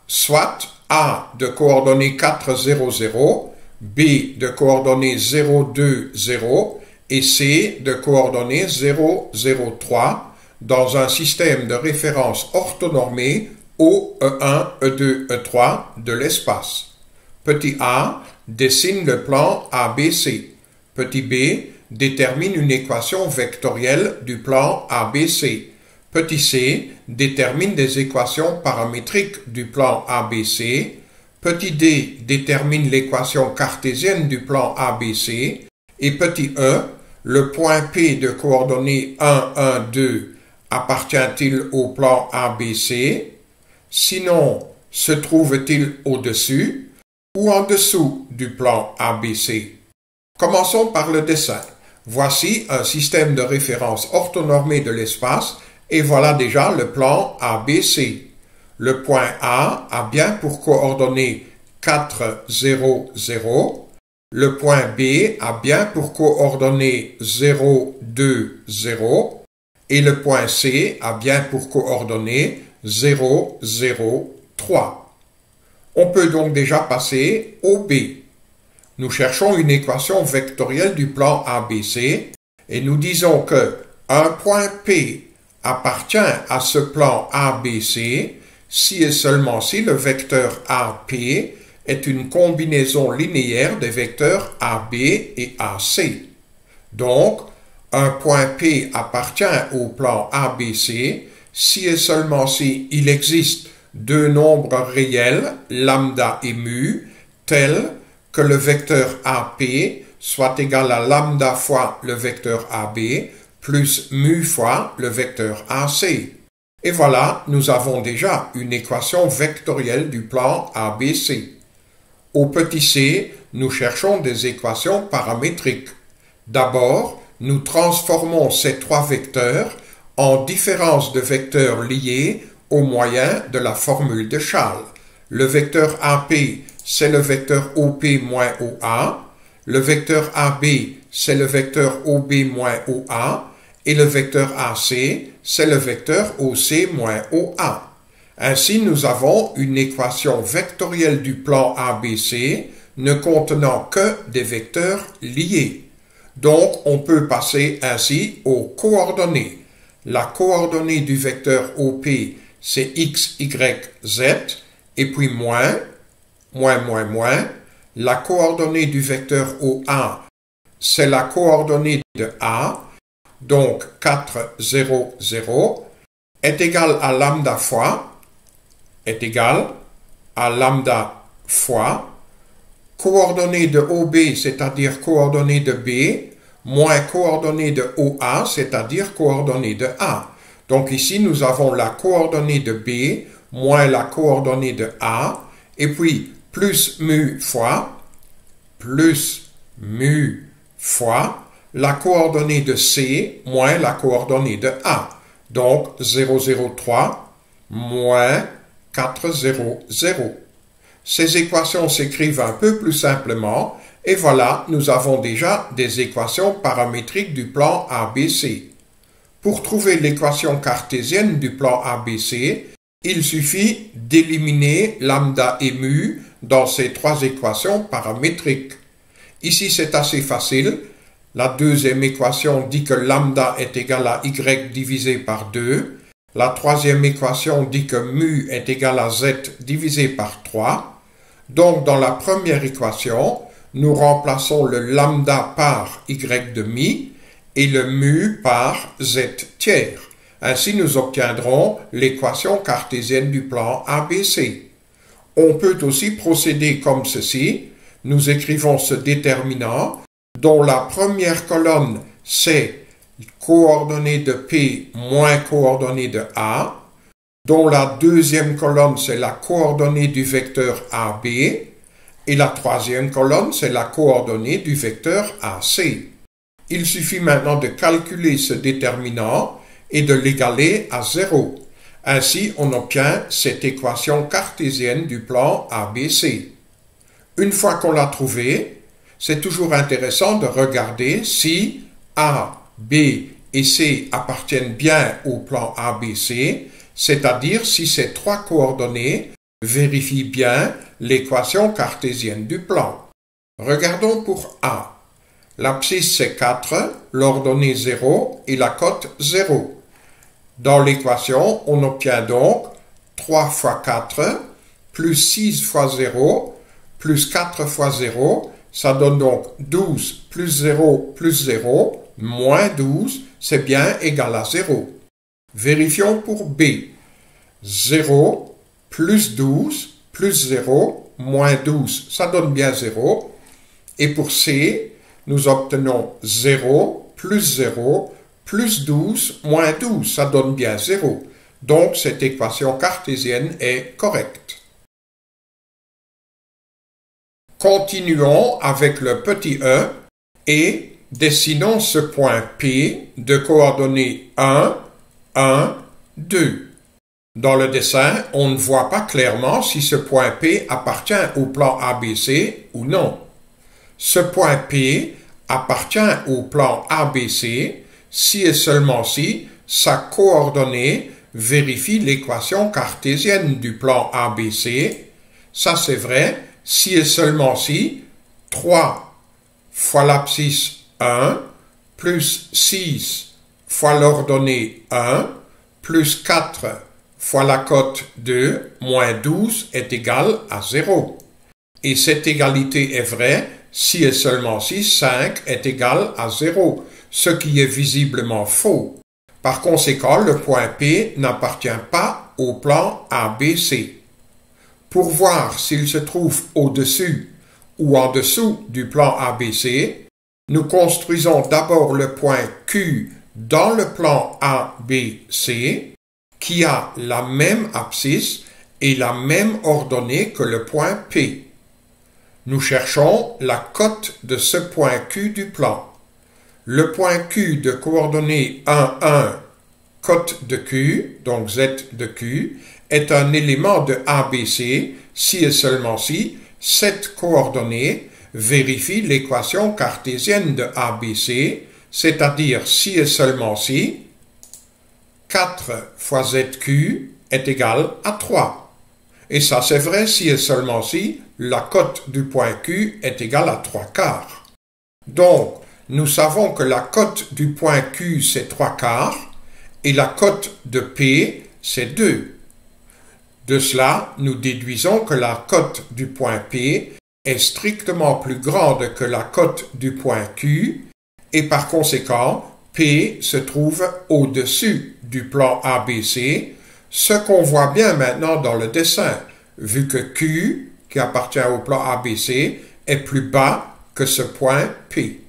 soit A de coordonnées 4, 0, 0, B de coordonnées 0, 2, 0 et C de coordonnées 0, 0, 3 dans un système de référence orthonormé au E1, E2, E3 de l'espace. Petit a dessine le plan ABC. Petit b détermine une équation vectorielle du plan ABC. Petit c détermine des équations paramétriques du plan ABC. Petit d détermine l'équation cartésienne du plan ABC. Et petit e, le point P de coordonnées 1, 1, 2 appartient-il au plan ABC? Sinon, se trouve-t-il au-dessus ou en dessous du plan ABC? Commençons par le dessin. Voici un système de référence orthonormé de l'espace et voilà déjà le plan ABC. Le point A a bien pour coordonnées 4, 0, 0. Le point B a bien pour coordonnées 0, 2, 0. Et le point C a bien pour coordonnées 0, 0, 3. On peut donc déjà passer au B. Nous cherchons une équation vectorielle du plan ABC et nous disons que un point P appartient à ce plan ABC si et seulement si le vecteur AP est une combinaison linéaire des vecteurs AB et AC. Donc, un point P appartient au plan ABC si et seulement si il existe deux nombres réels, lambda et mu, tels que le vecteur AP soit égal à lambda fois le vecteur AB plus mu fois le vecteur AC. Et voilà, nous avons déjà une équation vectorielle du plan ABC. Au petit c, nous cherchons des équations paramétriques. D'abord, nous transformons ces trois vecteurs en différences de vecteurs liés au moyen de la formule de Chasles. Le vecteur AP, c'est le vecteur OP moins OA. Le vecteur AB, c'est le vecteur OB moins OA. Et le vecteur AC, c'est le vecteur OC moins OA. Ainsi, nous avons une équation vectorielle du plan ABC ne contenant que des vecteurs liés. Donc, on peut passer ainsi aux coordonnées. La coordonnée du vecteur OP, c'est x, y, z, et puis moins. La coordonnée du vecteur OA, c'est la coordonnée de A, donc 4, 0, 0, est égal à lambda fois, coordonnée de OB, c'est-à-dire coordonnée de B, moins coordonnée de OA, c'est-à-dire coordonnée de A. Donc ici, nous avons la coordonnée de B, moins la coordonnée de A, et puis plus mu fois la coordonnée de C, moins la coordonnée de A. Donc 0, 0, 3, moins 4, 0, 0. Ces équations s'écrivent un peu plus simplement, et voilà, nous avons déjà des équations paramétriques du plan ABC. Pour trouver l'équation cartésienne du plan ABC, il suffit d'éliminer lambda et mu dans ces trois équations paramétriques. Ici, c'est assez facile. La deuxième équation dit que lambda est égal à y divisé par 2. La troisième équation dit que mu est égal à z divisé par 3. Donc, dans la première équation, nous remplaçons le lambda par y demi et le mu par z tiers. Ainsi, nous obtiendrons l'équation cartésienne du plan ABC. On peut aussi procéder comme ceci. Nous écrivons ce déterminant dont la première colonne, c'est coordonnée de P moins coordonnée de A, dont la deuxième colonne, c'est la coordonnée du vecteur AB, et la troisième colonne, c'est la coordonnée du vecteur AC. Il suffit maintenant de calculer ce déterminant et de l'égaler à 0. Ainsi, on obtient cette équation cartésienne du plan ABC. Une fois qu'on l'a trouvée, c'est toujours intéressant de regarder si A, B et C appartiennent bien au plan ABC, c'est-à-dire si ces trois coordonnées vérifie bien l'équation cartésienne du plan. Regardons pour A. L'abscisse c'est 4, l'ordonnée 0 et la cote 0. Dans l'équation, on obtient donc 3 fois 4 plus 6 fois 0 plus 4 fois 0. Ça donne donc 12 plus 0 plus 0 moins 12, c'est bien égal à 0. Vérifions pour B. 0 plus 12 plus 0 moins 12, ça donne bien 0. Et pour C, nous obtenons 0 plus 0 plus 12 moins 12, ça donne bien 0. Donc cette équation cartésienne est correcte. Continuons avec le petit e et dessinons ce point P de coordonnées 1, 1, 2. Dans le dessin, on ne voit pas clairement si ce point P appartient au plan ABC ou non. Ce point P appartient au plan ABC si et seulement si sa coordonnée vérifie l'équation cartésienne du plan ABC. Ça c'est vrai si et seulement si 3 fois l'abscisse 1 plus 6 fois l'ordonnée 1 plus 4 fois la cote 2 moins 12 est égal à 0. Et cette égalité est vraie si et seulement si 5 est égal à 0, ce qui est visiblement faux. Par conséquent, le point P n'appartient pas au plan ABC. Pour voir s'il se trouve au-dessus ou en dessous du plan ABC, nous construisons d'abord le point Q dans le plan ABC, qui a la même abscisse et la même ordonnée que le point P. Nous cherchons la cote de ce point Q du plan. Le point Q de coordonnées 1, 1, cote de Q, donc Z de Q, est un élément de ABC si et seulement si cette coordonnée vérifie l'équation cartésienne de ABC, c'est-à-dire si et seulement si 4 fois ZQ est égal à 3. Et ça c'est vrai si et seulement si la cote du point Q est égale à 3/4. Donc, nous savons que la cote du point Q c'est 3/4 et la cote de P c'est 2. De cela, nous déduisons que la cote du point P est strictement plus grande que la cote du point Q et par conséquent, P se trouve au-dessus du plan ABC, ce qu'on voit bien maintenant dans le dessin, vu que Q, qui appartient au plan ABC, est plus bas que ce point P.